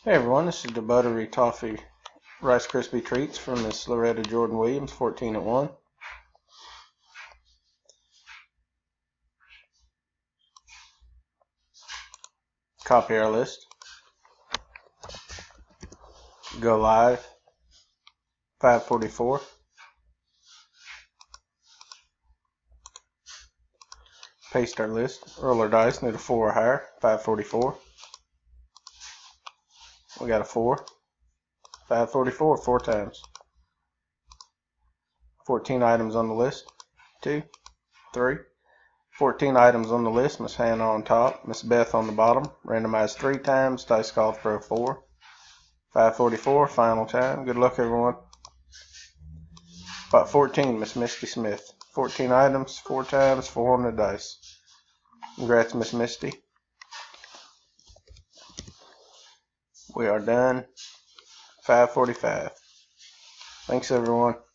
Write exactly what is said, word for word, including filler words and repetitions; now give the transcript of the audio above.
Hey everyone, this is the Buttery Toffee Rice Krispie Treats from Miss Loretta Jordan Williams, fourteen at one. Copy our list. Go live. five forty-four. Paste our list. Roll our dice. Need a four or higher. five forty-four. We got a four. five forty-four four times. fourteen items on the list. two, three. fourteen items on the list. Miss Hannah on top. Miss Beth on the bottom. Randomized three times. Dice called for a four. five forty-four. Final time. Good luck, everyone. Spot fourteen, Miss Misty Smith. fourteen items, four times, four on the dice. Congrats, Miss Misty. We are done. five forty-five. Thanks, everyone.